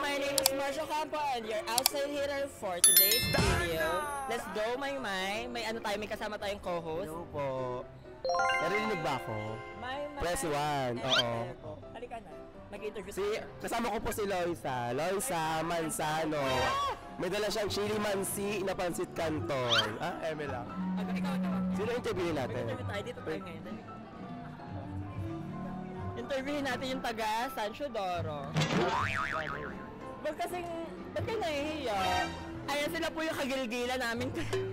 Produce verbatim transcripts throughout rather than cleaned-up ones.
my name is Marshall Campo and your outside hitter for today's video. Let's go, May May. May ano tayo, may kasama tayong co-host. Hello po. Narinig ba ako? May May. Press one, oo. Halika na. Mag-interview Si, kasama ko po si Loisa. Loisa Manzano. May dala siyang chili mansi na pansit canton. Ah, eme lang. Ikaw, ikaw, ikaw. Sino interview natin? Interview tayo, dito tayo ngayon. Dali. Interviewin natin yung taga San Teodoro. Ba't kasing, ba't kayo nahihiya? Ayan sila po yung kagilgilan namin.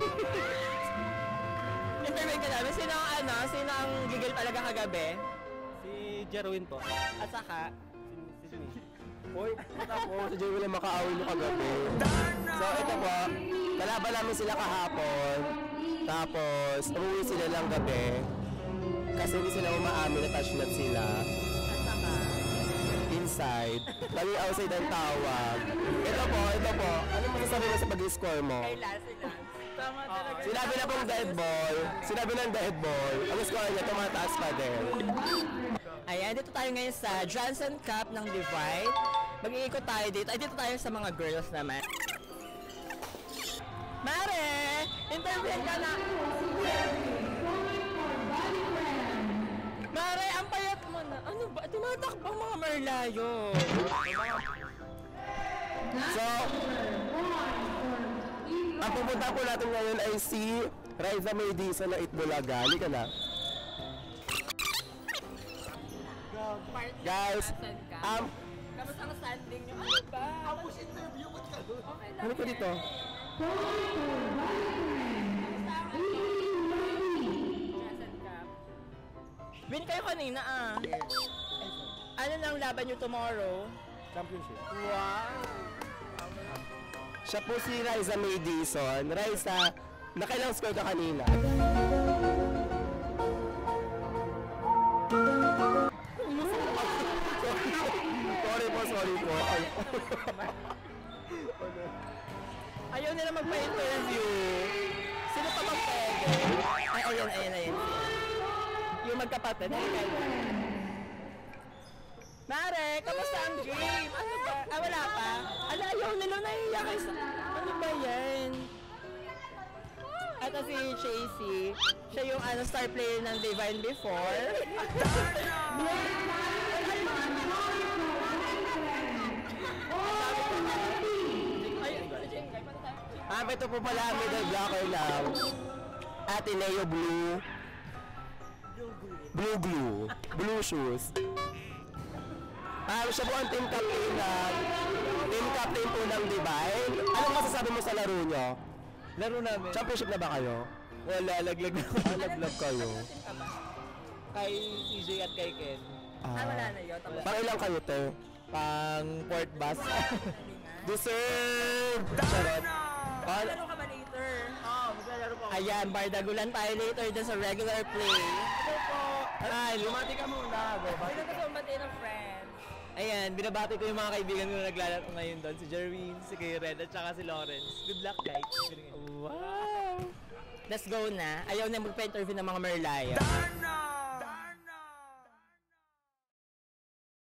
Interviewin ka namin. Sino ang ano? Sino ang gigil talaga kagabi? Si Jerwin po. At saka? Si Sydney. Uy, ito po. Si Joey wala makaawin mo kagabi. So, ito po. Kalaban namin sila kahapon. Tapos, umuwi sila lang gabi. Kasi hindi sila umaamin na touch nut sila. At saka? Inside. Lagi outside ang tawag. Ito po, ito po. Ano masasabi mo sa pag-score mo? Kay Lance, si Lance. Tama talaga. Sinabi na pong dead ball. Sinabi ng dead ball. Ang score niya, tumataas pa din. Ayan, dito tayo ngayon sa Johnson Cup ng Divide. Mag-iikot tayo dito. Ay, dito tayo sa mga girls naman. Mare! Interviewin ka na! Mare, ang payat mo na. Ano ba? Tumatakbang mga marlayo. So, ang pupunta po natin ngayon ay si Raisa Maydiso na Itbulaga. Halika na. Guys, um, Kamusta ang standing nyo? Ano ba? Tapos interview mo ka doon. Okay lang. ano ko dito? Johnson Cup. Win kayo kanina ah. Ano lang laban nyo tomorrow? Championship. Wow! Siya po si Raisa Maydison. Raisa, nakailang score ka kanina? Sorry po, sorry po. Ay. Ayaw nila magpa-interview. Sino pa bang pwede? Ay, ayun, ayun, ayun. Yung magkapatid. Halika na. Mare, kamusta ang game? Ano ba? Ah, wala pa? Ala, ayaw nila nahiya kayo sa... Ano ba yan? At si Chasey, siya yung ano, star player ng Divine before. Ah, ito po pala, middle blocker lang. Ateneo Blue. Blue glue. Blue shoes. Ah, siya po ang team captain ng team captain po ng Divine. Anong masasabi mo sa laro nyo? Laro namin. Championship na ba kayo? Wala, laglag na. Ah, laglag kayo. Kay C J at kay Ken. Ah, wala na yun. Tapos, Pang ilang kayo to? Pang port bus. Deserve! Charot. Ah, laro ka ba later? Oo, maglalaro po. Ayan, bardagulan tayo later dun sa regular play. Ito po. Ay, lumati ka muna. Go, Sino ka sumati ng friends? Ayan, binabati ko yung mga kaibigan ko na naglalaro ngayon doon. Si Jerwin, si Kay-Red, at saka si Lawrence. Good luck, guys. Wow! Let's go na. Ayaw na magpa-interview ng mga Merlaya.